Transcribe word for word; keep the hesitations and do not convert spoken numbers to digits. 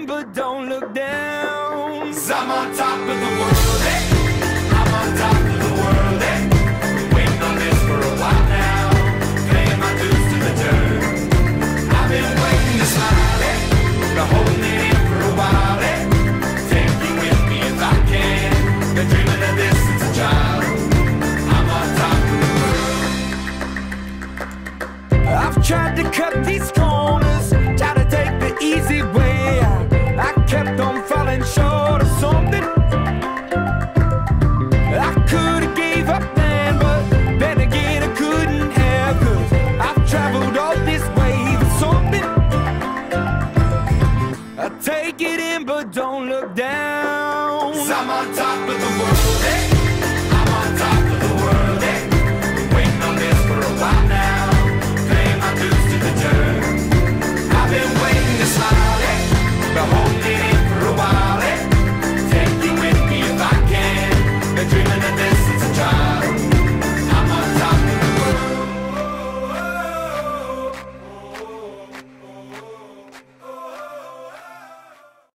in, but don't look down. 'Cause I'm on top of the world, hey. I'm on top of the world, hey. Been waiting on this for a while now, paying my dues to the dirt. I've been waiting to smile, hey. Been holding it in for a while, hey. Take you with me if I can. Been dreaming of this since a child. I'm on top of the world. I've tried to cut these corners, try to take the easy way out. I kept on falling short of something. I could've gave up then, but then again I couldn't have, 'cause I've traveled all this way for something. I take it in, but don't look down. 'Cause I'm on top of the world, hey.